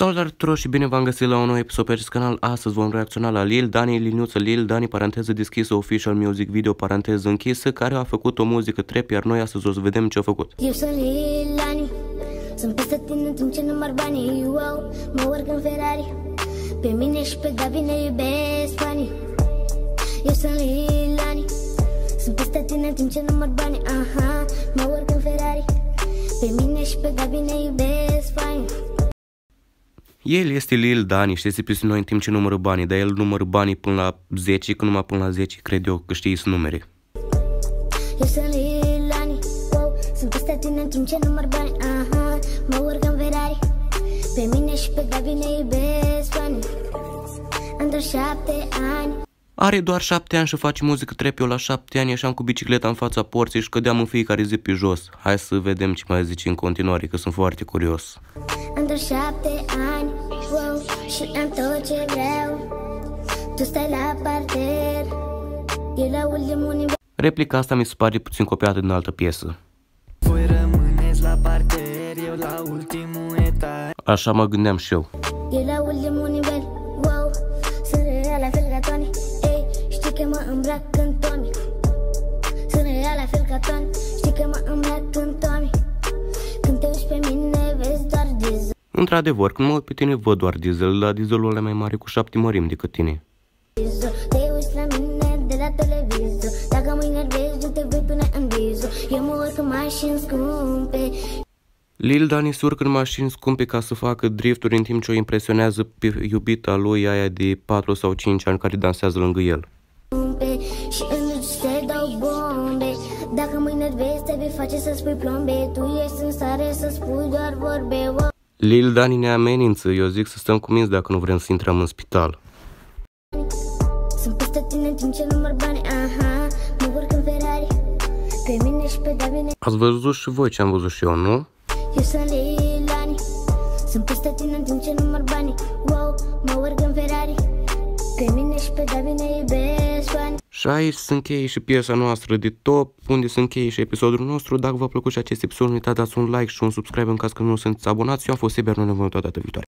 Salutare tuturor și bine v-am găsit la un nou episod pe acest canal. Astăzi vom reacționa la Lil Dani, liniuță Lil Dani, paranteză deschisă, official music video, paranteză închisă, care a făcut o muzică trap, iar noi astăzi o să vedem ce a făcut. Eu sunt Lil Dani, sunt peste tine în timp ce număr banii, wow, mă urc în Ferrari, pe mine și pe Gabi ne iubesc fanii. Eu sunt Lil Dani, sunt peste tine în timp ce număr banii, aha, mă urc în Ferrari, pe mine și pe Gabi ne iubesc fanii. El este Lil Dani, știți pe noi în timp ce numără banii, dar el numără banii până la 10, că numai până la 10 cred eu că știi să numere. Eu sunt Lil Dani, wow, sunt peste tine în timp ce număr banii, aha, mă urc în Ferrari, pe mine și pe Gabi ne iubesc fanii. Am doar 7 ani. Are doar 7 ani și face muzică trap. Eu la 7 ani ieșeam cu bicicleta în fața porții și cădeam în fiecare zi pe jos. Hai să vedem ce mai zice în continuare, că sunt foarte curios. Am doar 7 ani, wow, și am tot ce vreau. Tu stai la parter, e la ultimul nivel. Replica asta mi se pare puțin copiată din altă piesă. Voi rămâneți la parter, eu la ultimul etaj. Așa mă gândeam și eu. E la ultimul nivel, wow, sunt real la fel ca Tony. Ei, știi că mă îmbrac în Tommy. Sunt real la fel ca Tony, știi că mă îmbrac în Tommy. Când te uiți pe mine, vezi doar diesel. Într-adevăr, când mă uit pe tine văd doar diesel, dar dieselul ăla mai mare cu 7 mărimi decât tine. Te uiți la mine de la televizor, dacă mă enervezi, nu te vei până în vizor. Eu mă urc în mașini scumpe. Lil Dani se urcă în mașini scumpe ca să facă drifturi în timp ce o impresionează pe iubita lui, aia de 4 sau 5 ani care dansează lângă el. Și în luci te dau bombe. Dacă mă enervezi, te vei face să spui plombe. Tu ești în stare să spui doar vorbe, wow. Lil Dani ne amenință, eu zic să stăm cuminți dacă nu vrem să intrăm în spital. Sunt peste tine în timp ce număr bani, aha, mă urc în Ferrari, pe mine și pe Gabi ne... Ați văzut și voi ce am văzut și eu, nu? Eu sunt Lil Dani, sunt peste tine în timp ce număr bani, wow, mă urc în Ferrari, pe mine și pe Gabi ne iubesc fanii. Și aici se încheie și piesa noastră de top, unde se încheie și episodul nostru. Dacă v-a plăcut și acest episod, nu uitați, dați un like și un subscribe în caz că nu sunteți abonați. Eu am fost Seber, noi ne vom vedea data viitoare.